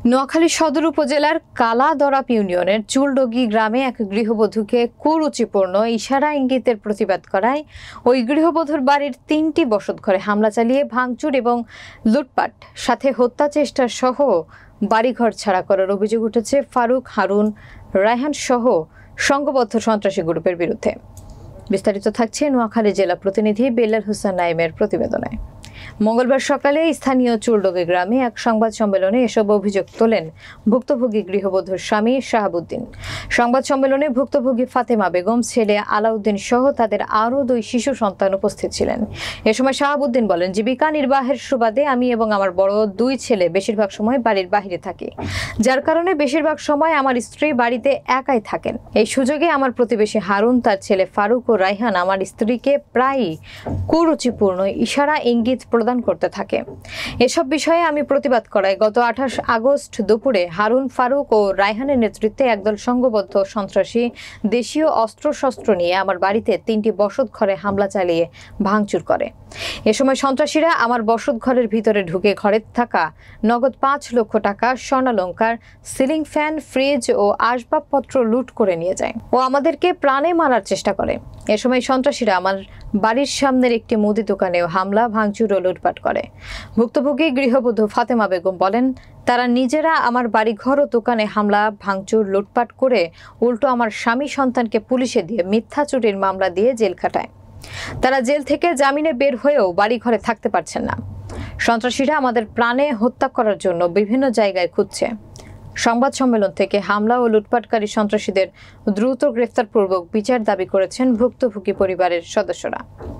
নোয়াখালী সদর উপজেলার কালাদরাপ ইউনিয়নের চুলডগি গ্রামে এক গৃহবধূকে কুরুচিপূর্ণ ইশারা ইঙ্গিতের প্রতিবাদ করায় ওই গৃহবধূর বাড়ির ৩টি বসতঘরে হামলা চালিয়ে ভাঙচুর এবং লুটপাট সাথে হত্যা চেষ্টা সহ বাড়িঘর ছাড়া করার অভিযোগ উঠেছে ফারুক, হারুন, রায়হান সহ সংঘবদ্ধ সন্ত্রাসী গ্রুপের বিরুদ্ধে। বিস্তারিত থাকছে নোয়াখালী জেলা প্রতিনিধি বেলাল হোসেন নাইমের প্রতিবেদনে। মঙ্গলবার সকালে স্থানীয় চুলডগি গ্রামে এক সংবাদ সম্মেলনে এসব অভিযোগ তোলেন ভুক্তভোগী গৃহবধূর স্বামী শাহাবুদ্দিন। সংবাদ সম্মেলনে ভুক্তভোগী ফাতেমা বেগম, ছেলে আলাউদ্দিন সহ তাদের আরও 2 শিশু সন্তান উপস্থিত ছিলেন। এ সময় শাহাবুদ্দিন বলেন, জীবিকা নির্বাহের সুবাদে আমি এবং আমার বড় 2 ছেলে বেশিরভাগ সময় বাড়ির বাইরে থাকি, যার কারণে বেশিরভাগ সময় আমার স্ত্রী বাড়িতে একাই থাকেন। এই সুযোগে আমার প্রতিবেশী হারুন, তার ছেলে ফারুক ও রায়হান আমার স্ত্রীকে প্রায়ই কুরুচিপূর্ণ ইশারা ইঙ্গিত প্রদান করতে থাকে। এসব বিষয়ে আমি প্রতিবাদ করায় গত 28 আগস্ট দুপুরে হারুন, ফারুক ও রায়হানের নেতৃত্বে একদল সংঘবদ্ধ সন্ত্রাসী দেশীয় অস্ত্রশস্ত্র নিয়ে আমার বাড়িতে 3টি বসতঘরে হামলা চালিয়ে ভাঙচুর করে। এ সময় সন্ত্রাসীরা আমার বসতঘরের ভিতরে ঢুকে ঘরে থাকা নগদ 5 লক্ষ টাকা, স্বর্ণালংকার, সিলিং ফ্যান, ফ্রিজ ও আসবাবপত্র লুট করে নিয়ে যায় ও আমাদেরকে প্রাণে মারার চেষ্টা করে। এ সময় সন্ত্রাসীরা আমার বাড়ির সামনের একটি মুদি দোকানেও হামলা, ভাঙচুর ও লুটপাট করে। ভুক্তভোগী গৃহবধূ ফাতেমা বেগম বলেন, তারা নিজেরা আমার বাড়িঘর ও দোকানে হামলা, ভাঙচুর, লুটপাট করে উল্টো আমার স্বামী সন্তানকে পুলিশে দিয়ে মিথ্যা চুরির মামলা দিয়ে জেল খাটায়। তারা জেল থেকে জামিনে বের হয়েও বাড়িঘরে থাকতে পারছেন না। সন্ত্রাসীরা আমাদের প্রাণে হত্যা করার জন্য বিভিন্ন জায়গায় খুঁজছে। সংবাদ সম্মেলন থেকে হামলা ও লুটপাটকারী সন্ত্রাসীদের দ্রুত গ্রেফতারপূর্বক বিচার দাবি করেছেন ভুক্তভোগী পরিবারের সদস্যরা।